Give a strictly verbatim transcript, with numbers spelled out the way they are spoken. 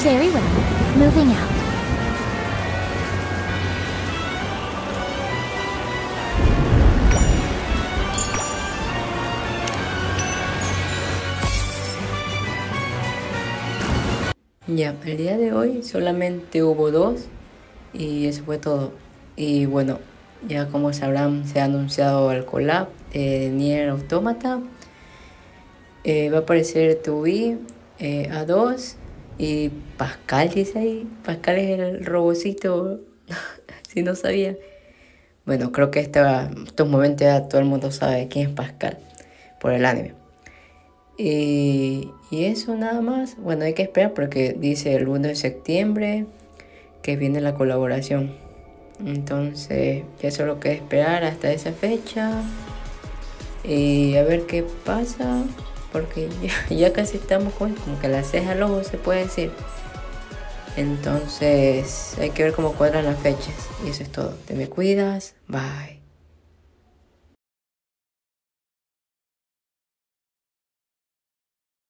Very well. Moving out. Ya, el día de hoy solamente hubo dos y eso fue todo. Y bueno, ya como sabrán, se ha anunciado el collab de Nier Automata. Eh, va a aparecer Tubi, eh, A dos y Pascal, dice ahí. Pascal es el robocito, si no sabía. Bueno, creo que esta- estos momentos ya todo el mundo sabe quién es Pascal por el anime. Y, y eso nada más. Bueno, hay que esperar porque dice el uno de septiembre que viene la colaboración. Entonces, ya solo queda esperar hasta esa fecha y a ver qué pasa. Porque ya, ya casi estamos con como que la ceja al ojo, se puede decir. Entonces, hay que ver cómo cuadran las fechas. Y eso es todo. Te me cuidas. Bye.